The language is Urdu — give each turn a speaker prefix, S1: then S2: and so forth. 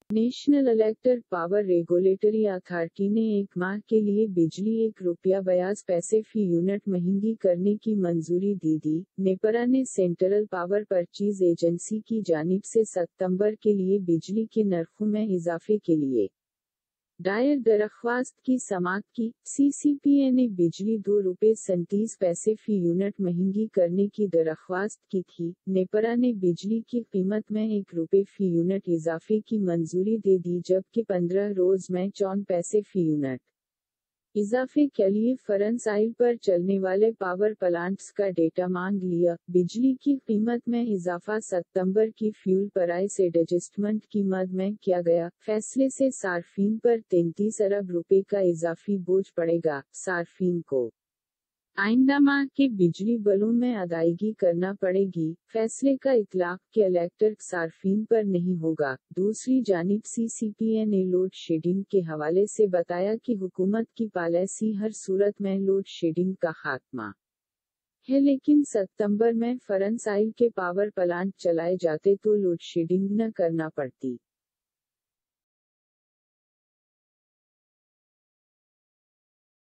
S1: National electric power regulatory authority نے ایک ماہ کے لیے بجلی ₹1.82 فی یونٹ مہنگی کرنے کی منظوری دی۔ نیپرا نے سینٹرل پاور پرچیز ایجنسی کی جانب سے ستمبر کے لیے بجلی کے نرخوں میں اضافے کے لیے دائر درخواست کی سماعت کی۔ سی سی پی اے نے بجلی ₹2.37 فی یونٹ مہنگی کرنے کی درخواست کی تھی۔ نیپرا نے بجلی کی قیمت میں ₹1 فی یونٹ اضافے کی منظوری دے دی، جبکہ 15 روز میں 54 پیسے فی یونٹ اضافے کے لیے فرنس آئل پر چلنے والے پاور پلانٹس کا ڈیٹا مانگ لیا۔ بجلی کی قیمت میں اضافہ ستمبر کی فیول پرائس ایڈجسٹمنٹ کی مد میں کیا گیا۔ فیصلے سے صارفین پر ₹33 ارب کا اضافی بوجھ پڑے گا۔ صارفین کو آئندہ ماہ کے بجلی بلوں میں ادائیگی کرنا پڑے گی۔ فیصلے کا اطلاق کے الیکٹرک صارفین پر نہیں ہوگا۔ دوسری جانب سی سی پی اے نے لوڈ شیڈنگ کے حوالے سے بتایا کہ حکومت کی پالیسی ہر صورت میں لوڈ شیڈنگ کا خاتمہ ہے، لیکن ستمبر میں فرنس آئل کے پاور پلانٹ چلائے جاتے تو لوڈ شیڈنگ نہ کرنا پڑتی۔